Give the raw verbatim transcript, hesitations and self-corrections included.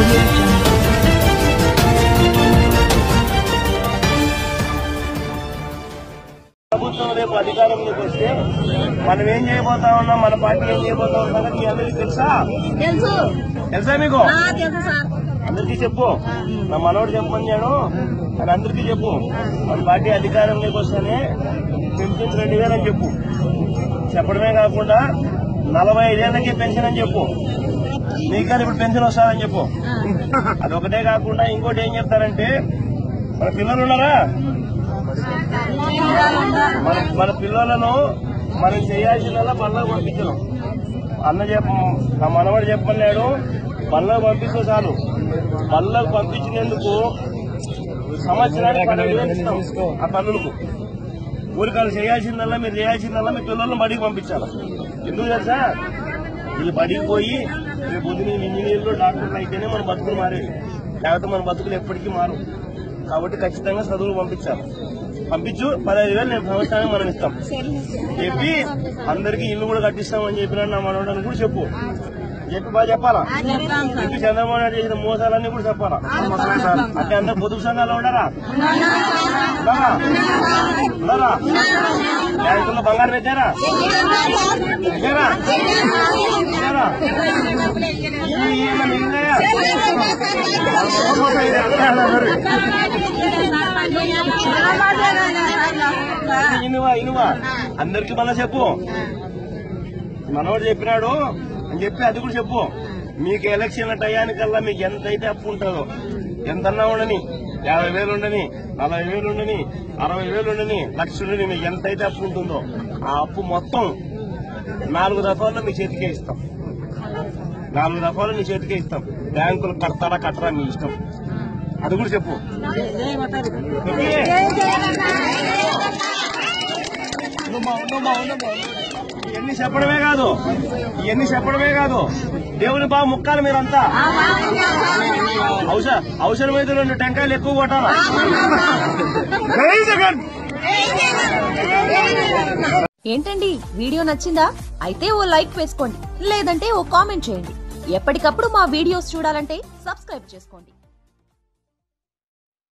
ప్రభుత్వం రేపు అధికారంలోకి వస్తే మనం ఏం చేయబోతా ఉన్నాం, మన పార్టీ ఏం చేయబోతా ఉన్నాం మీ అందరికీ తెలుసా? తెలుసా మీకు? అందరికీ చెప్పు. నా మనోడు చెప్పమన్నాడు అని అందరికీ చెప్పు. మన పార్టీ అధికారంలోకి వస్తేనే పెన్షన్ రెండు వేలు అని చెప్పు. చెప్పడమే కాకుండా నలభై ఐదేళ్లకే పెన్షన్ అని చెప్పు. నీకు ఇప్పుడు పెన్షన్ వస్తాదని చెప్పు. అదొకటే కాకుండా ఇంకోటి ఏం చెప్తారంటే, మన పిల్లలు ఉన్నారా, మన మన పిల్లలను మనం చేయాల్సిందల్లా బళ్ళకు పంపించడం. అన్న చెప్ప నా మనవాడు చెప్పమన్నాడు, బళ్ళకు పంపిస్తే చాలు. బళ్ళకు పంపించినందుకు సంవత్సరానికి పన్నెండు వేలు ఇస్తాం ఆ పనులకు. ఊరికాలు చేయాల్సిందల్లా మీరు చేయాల్సిందల్లా మీ పిల్లలను బడికి పంపించాలి. ఎందుకు తెలుసా? వీళ్ళు బడికి పోయి రేపు పొద్దున ఇంజనీర్లు డాక్టర్లు అయితేనే మన బతుకులు మారేవి, లేకపోతే మన బతుకులు ఎప్పటికీ మారు. కాబట్టి ఖచ్చితంగా చదువులు పంపించాలి. పంపించు. పదహైదు వేలు నేను సంవత్సరానికి మనం ఇస్తాం చెప్పి అందరికీ ఇల్లు కూడా కట్టిస్తామని చెప్పినా నా మనవడానికి కూడా చెప్పు. చెప్పి బాగా చెప్పాలా. చెప్పి చంద్రబాబు నాయుడు చేసిన మోసాలన్నీ కూడా చెప్పాలా. అంటే అందరు పొదుపు సంఘాలు ఉండరా? ఉండరా? బ్యాంకుల్లో బంగారు పెట్టారా? పెట్టారా? పెట్టారా? ఇనువా ఇనువా అందరికి మళ్ళా చెప్పు. మనవాడు చెప్పినాడు అని చెప్పి అది కూడా చెప్పు. మీకు ఎలక్షన్ టయానికల్లా మీకు ఎంతైతే అప్పు ఉంటుందో, ఎంతన్నా ఉండని, యాభై వేలు ఉండని, నలభై వేలు ఉండని, అరవై వేలు ఉండని, లక్ష ఉండని, మీకు ఎంతైతే అప్పు ఉంటుందో ఆ అప్పు మొత్తం నాలుగు దఫాల్లో మీ చేతికే ఇస్తాం. నాలుగు దఫాలు నీ చేతికే ఇస్తాం. బ్యాంకులు కడతారా కట్టరా మీ ఇష్టం. అది కూడా చెప్పు. ఇవన్నీ చెప్పడమే కాదు, ఇవన్నీ చెప్పడమే కాదు దేవుని బాగా ముక్కాలి మీరంతా. అవసరం అవసరమైతే రెండు టెంకాయలు ఎక్కువ కొట్టాలా. ఏంటండి వీడియో నచ్చిందా? అయితే ఓ లైక్ వేసుకోండి, లేదంటే ఓ కామెంట్ చేయండి. ఎప్పటికప్పుడు మా వీడియోస్ చూడాలంటే సబ్స్క్రైబ్ చేసుకోండి.